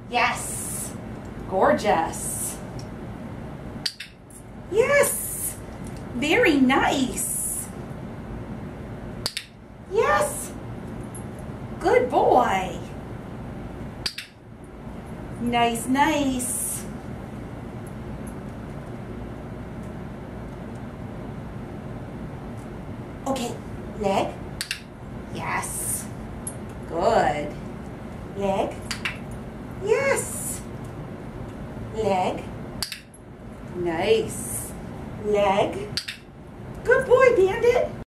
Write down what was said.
Yes. Gorgeous. Yes. Very nice. Yes. Good boy. Nice, nice. Okay, leg. Yes. Good. Leg. Yes. Leg. Nice. Leg. Good boy, Bandit.